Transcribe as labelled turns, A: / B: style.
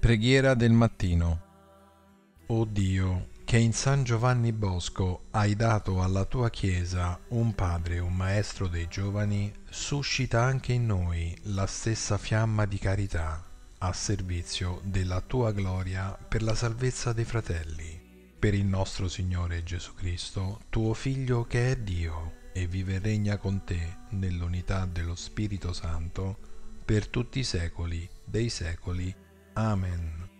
A: Preghiera del mattino. O Dio, che in San Giovanni Bosco hai dato alla tua Chiesa un padre e un maestro dei giovani, suscita anche in noi la stessa fiamma di carità a servizio della tua gloria per la salvezza dei fratelli. Per il nostro Signore Gesù Cristo, tuo Figlio che è Dio e vive e regna con te nell'unità dello Spirito Santo per tutti i secoli dei secoli. Amen.